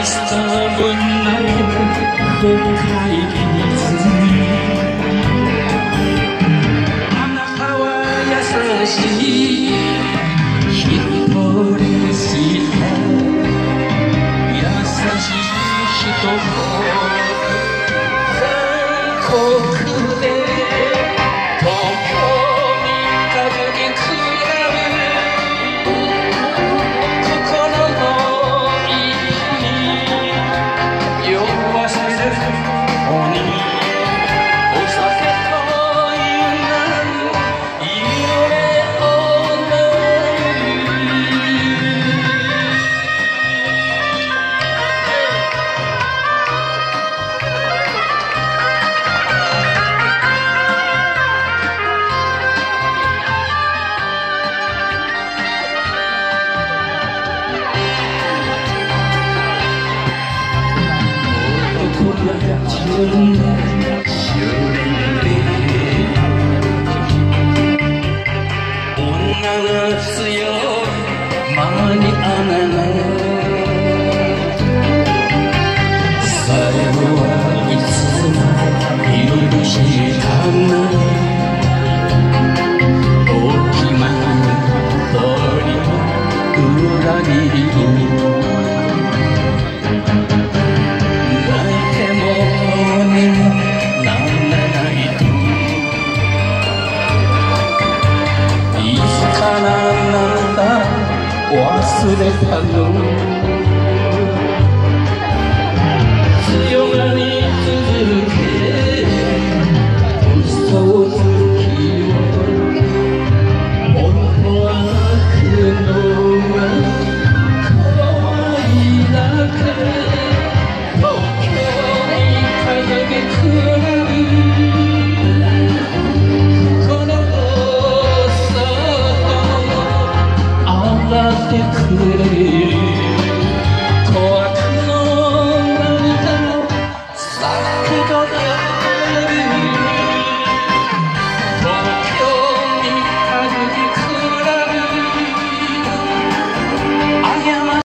スト分の北海水あなたは優しい人でした優しい人も全国で東京に風に比べ心のいい酔わせる鬼お酒という名の夢を自分で修練で女が強い間に合わない最後はいつも許したない大きな通り裏切り忘れたの強がり続け嘘つきを本当は泣くのは可愛いだけ東京に輝くくれ